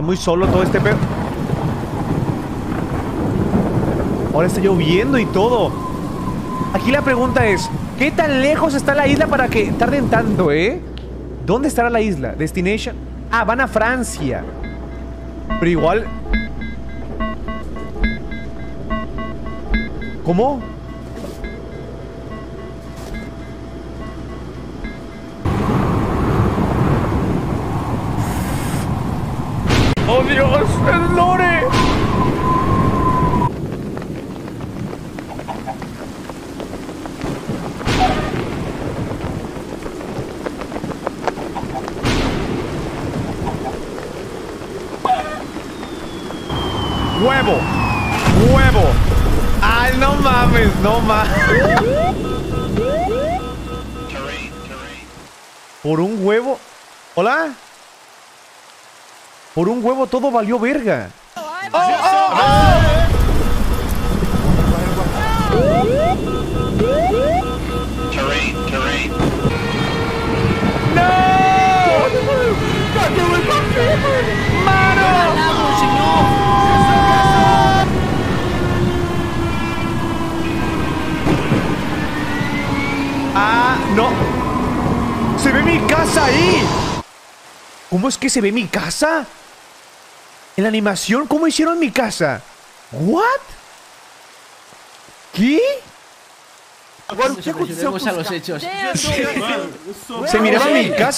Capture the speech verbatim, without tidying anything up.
Está muy solo todo este pedo. Ahora está lloviendo y todo. Aquí la pregunta es, ¿qué tan lejos está la isla para que tarden tanto, eh? ¿Dónde estará la isla? Destination. Ah, van a Francia. Pero igual... ¿Cómo? ¡Oh, Dios! ¡El lore! ¡Huevo! ¡Huevo! ¡Ay, no mames! ¡No mames! ¿Por un huevo? ¿Hola? Por un huevo todo valió verga. ¡Oh, oh, oh! Terrain, terrain. ¡No! ¡Mano! ¡Ah, no! ¡Se ve mi casa ahí! ¿Cómo es que se ve mi casa? En la animación, ¿cómo hicieron mi casa? ¿What? ¿Qué? Volvemos a los hechos. Se miraba mi casa.